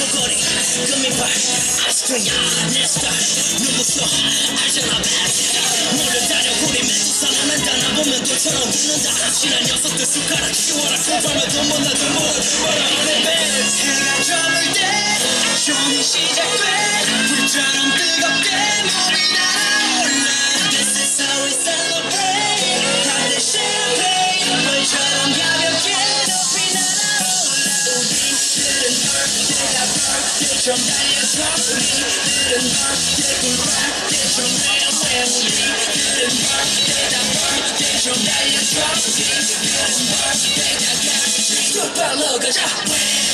거리 금이발 아스트리아 내스타 눈부셔 알잖아 몰려다녀 우리 매주사는 달아보면 돌처럼 붙는다 확실한 녀석들 숟가락 키워라 코발면 돈 벌라 돈 벌어 돈 벌어 해가 저물 때 쇼이 시작돼 불처럼 뜨겁게 몸이 날아올라 This is how we celebrate 다들 champagne 불처럼 가볍게 높이 날아올라 우리들은 birthday가 birthday처럼 달려서 우리들은 birthday 꿀빨대처럼 내려세 우리들은 birthday다 birthday처럼 달려서 우리들은 birthday다 같이 꿀빨로 가자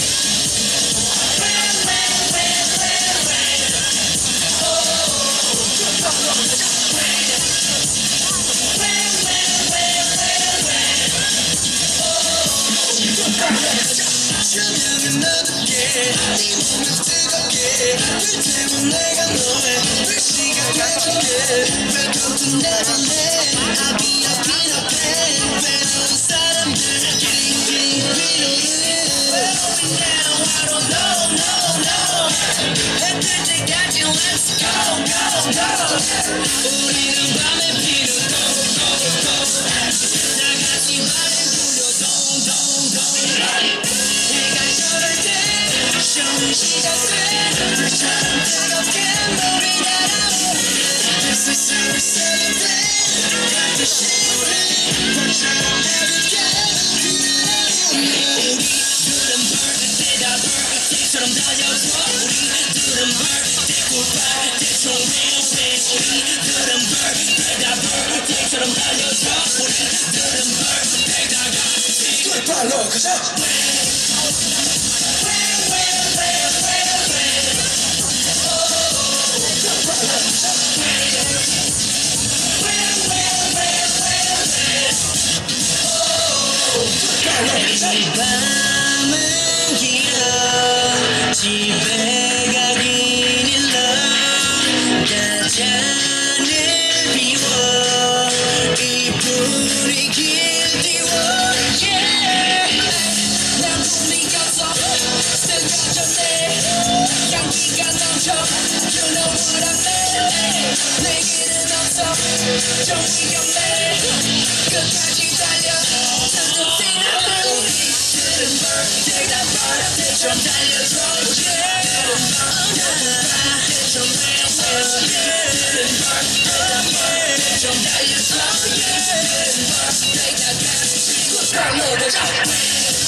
조명은 어둡게 네 몸을 뜨겁게 불태운 내가 너의 불씨가 갇힌게 Welcome to Neverland I'll be your peanut pen 외로운 사람들 링링 위로는 Where are we now? I don't know, no, no 해 뜰 때까지 let's go, go, go 우리는 밤에 피는 go, go, go 나같이 말을 불려 don't, don't, don't 쇼는 시작돼 불처럼 뜨겁게 몸이 날아오르네 This is how we celebrate 같은 시간에 불처럼 가볍게 높이 날아오르네 우리들은 birthday다 birthday처럼 달려줘 우리들은 birthday 꿀빨대처럼 ring 우리들은 birthday다 birthday처럼 달려줘 우리들은 birthday다 같이 꿀빨로 가자 이 밤은 길어 집에 가긴 일러 다 잔을 비워 이 불이 길디워 yeah. 난 꿈이 꼈어 쓰러졌네 향기가 넘쳐 You know what I mean 내게는 없어 좀 위험해 끝까지 달려 우리들은 birthday다 birthday처럼 달려줘 birthday처럼 birthday처럼 달려줘 birthday다 같이 꿀빨로 가자